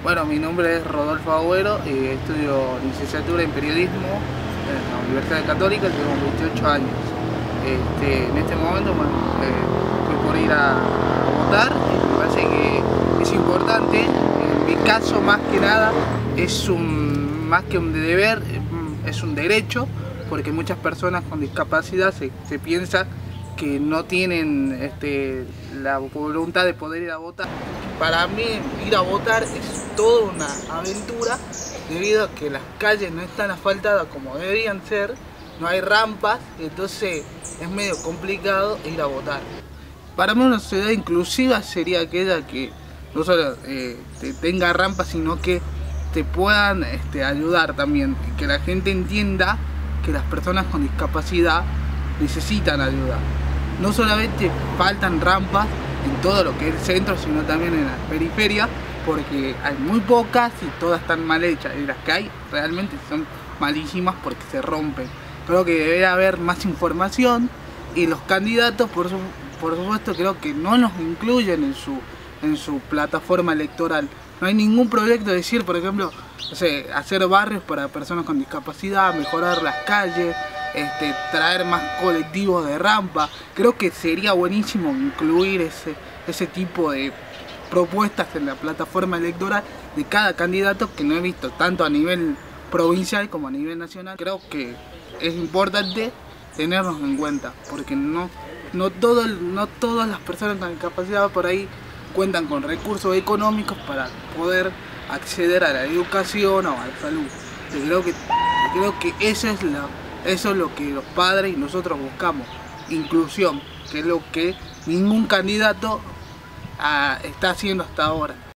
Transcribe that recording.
Bueno, mi nombre es Rodolfo Agüero, estudio licenciatura en periodismo en la Universidad Católica, tengo 28 años. En este momento, bueno, estoy por ir a votar y me parece que es importante. En mi caso, más que nada, más que un deber, es un derecho, porque muchas personas con discapacidad se piensa que no tienen la voluntad de poder ir a votar. Para mí ir a votar es toda una aventura, debido a que las calles no están asfaltadas como deberían ser, no hay rampas, entonces es medio complicado ir a votar. Para mí una sociedad inclusiva sería aquella que no solo tenga rampas, sino que te puedan ayudar también, que la gente entienda que las personas con discapacidad necesitan ayuda. No solamente faltan rampas en todo lo que es el centro, sino también en la periferia, porque hay muy pocas y todas están mal hechas, y las que hay realmente son malísimas porque se rompen. Creo que debería haber más información, y los candidatos por supuesto creo que no los incluyen en su plataforma electoral. No hay ningún proyecto de decir, por ejemplo, no sé, hacer barrios para personas con discapacidad, mejorar las calles, traer más colectivos de rampa. Creo que sería buenísimo incluir ese tipo de propuestas en la plataforma electoral de cada candidato, que no he visto tanto a nivel provincial como a nivel nacional. Creo que es importante tenernos en cuenta, porque no todas las personas con discapacidad por ahí cuentan con recursos económicos para poder acceder a la educación o a la salud. Creo que eso es lo que los padres y nosotros buscamos, inclusión, que es lo que ningún candidato está haciendo hasta ahora.